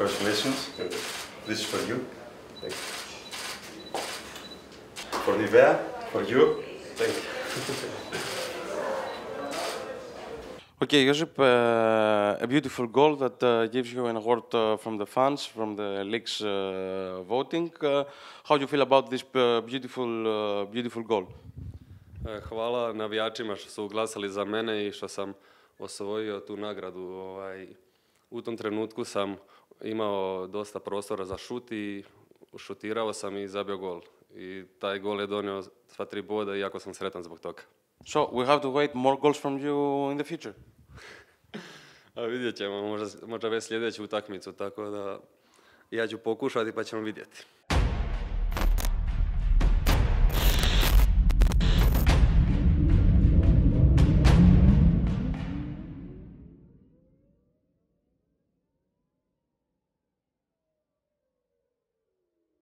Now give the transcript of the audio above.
Congratulations. This is for you. Thank you. For Nivea, for you. Thank you. Okay, Josip, a beautiful goal that gives you an award from the fans, from the league's voting. How do you feel about this beautiful goal? Hvala navijačima što su glasali za mene i što sam osvojio tu nagradu. U tom trenutku sam imao dosta prostora za šut i šutirao sam i zabio gol. I taj gol je donio sva 3 boda i jako sam sretan zbog toga. So we have to wait more goals from you in the future. A vidjet ćemo, možda već sljedeću utakmicu, tako da ja ću pokušati pa ćemo vidjeti.